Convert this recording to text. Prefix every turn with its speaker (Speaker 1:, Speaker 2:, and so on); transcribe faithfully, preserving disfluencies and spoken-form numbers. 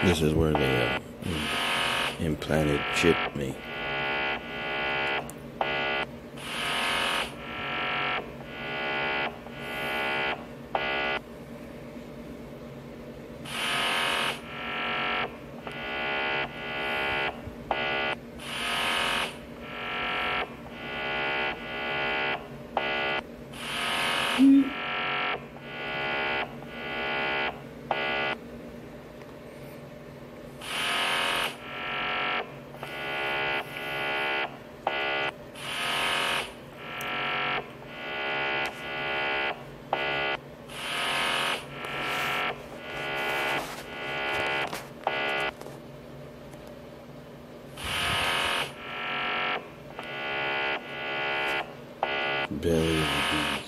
Speaker 1: This is where they uh, implanted chipped me. Belly of the beast.